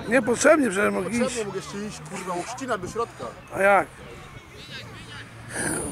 Niepotrzebnie, przecież mógł iść. Potrzebnie mógł jeszcze iść, kurwa, ścina do środka. A jak?